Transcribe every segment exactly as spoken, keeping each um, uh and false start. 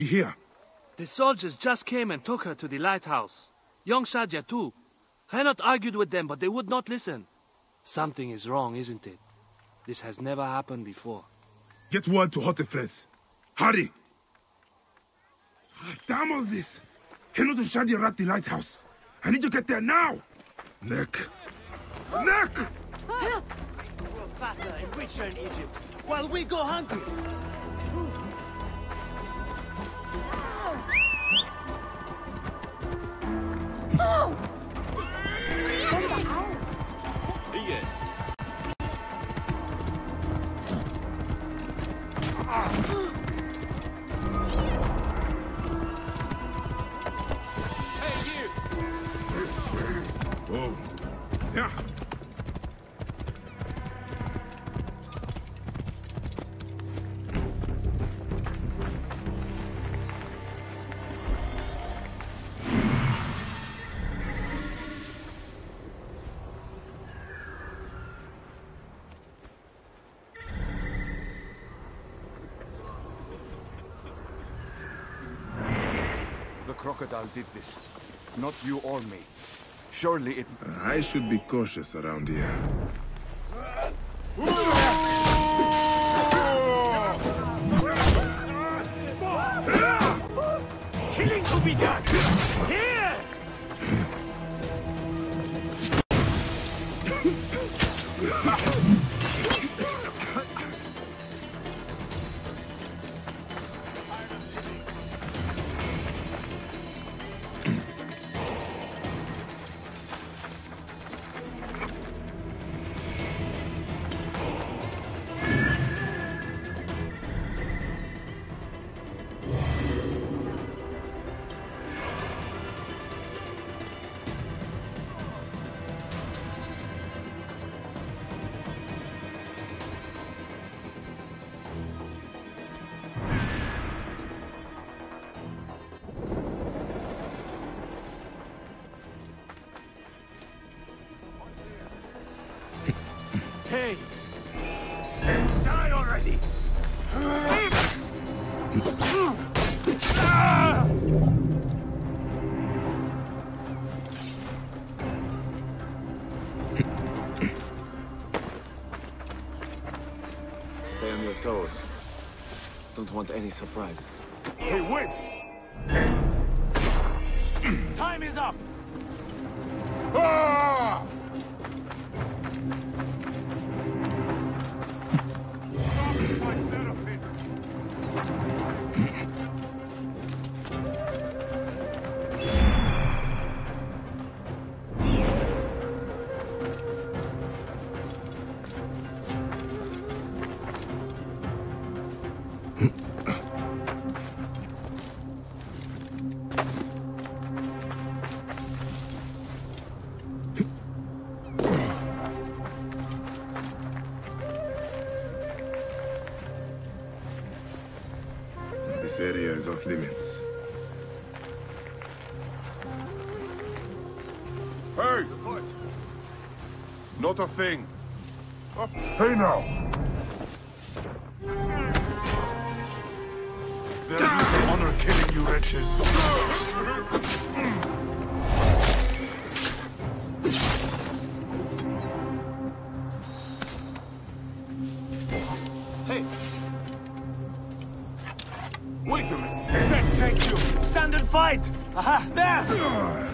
Here. The soldiers just came and took her to the lighthouse. Young Shadia too. Renat argued with them, but they would not listen. Something is wrong, isn't it? This has never happened before. Get word to Hotefres. Hurry! Damn all this! Henut and Shadia are at the lighthouse. I need to get there now! Neck! Neck! We'll batter and richer in Egypt, while we go hunting. Oh. Yeah. The crocodile did this. Not you or me. Surely it... I should be cautious around here. Killing to be done! Here! Hey! Die already! Stay on your toes. Don't want any surprises. Hey, wait! Time is up! Ah! This area is off limits. Hey! Not a thing. Hey now! There is no honor killing you wretches. Hey! Wait a minute! Take you! Stand and fight! Aha! There!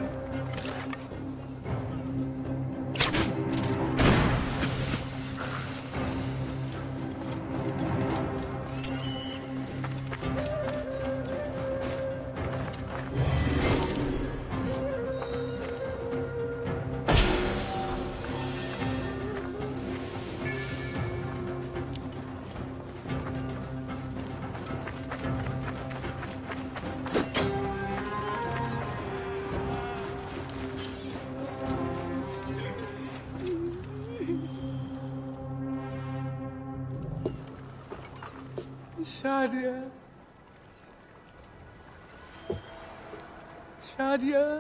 Shadia. Shadia.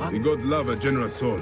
The god love a generous soul.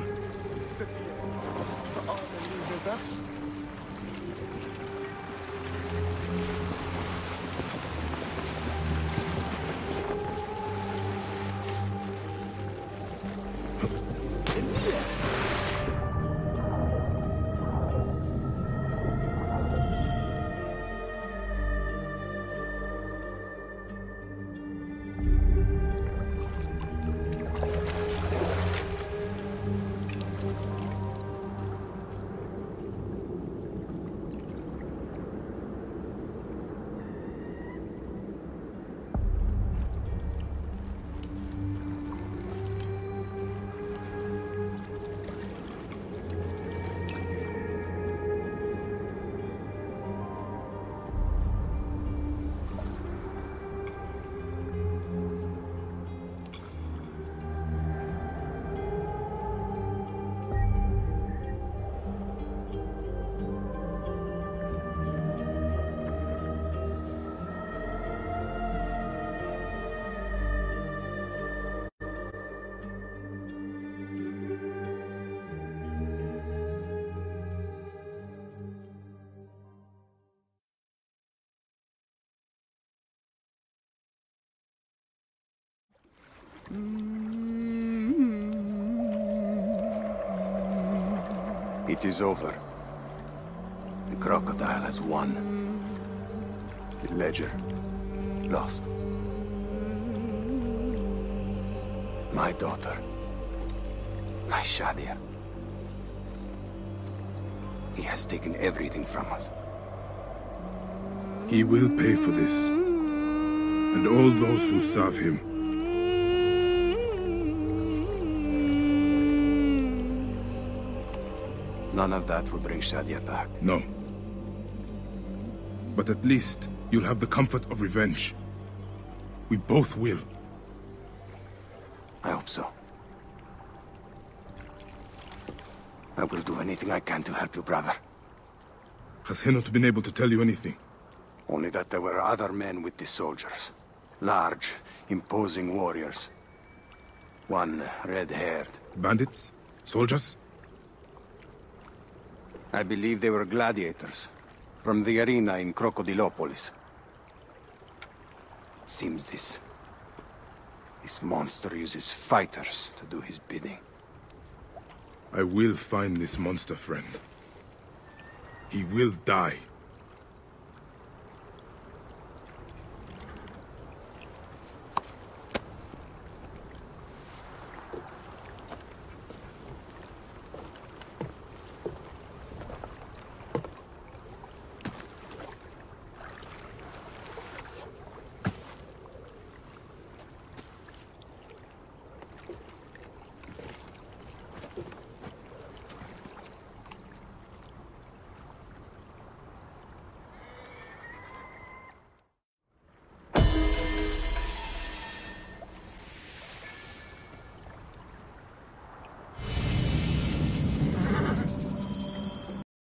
It is over. The crocodile has won. The ledger lost. My daughter. My Shadia. He has taken everything from us. He will pay for this. And all those who serve him. None of that will bring Shadia back. No. But at least you'll have the comfort of revenge. We both will. I hope so. I will do anything I can to help you, brother. Has he not been able to tell you anything? Only that there were other men with the soldiers. Large, imposing warriors. One red-haired. Bandits? Soldiers? I believe they were gladiators. From the arena in Crocodilopolis. It seems this... this monster uses fighters to do his bidding. I will find this monster, friend. He will die.